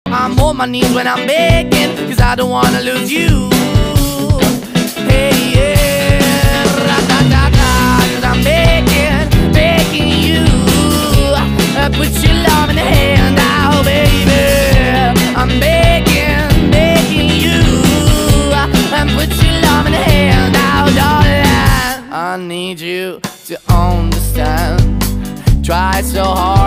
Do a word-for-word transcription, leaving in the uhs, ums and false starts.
I'm on my knees when I'm begging, cause I don't wanna lose you.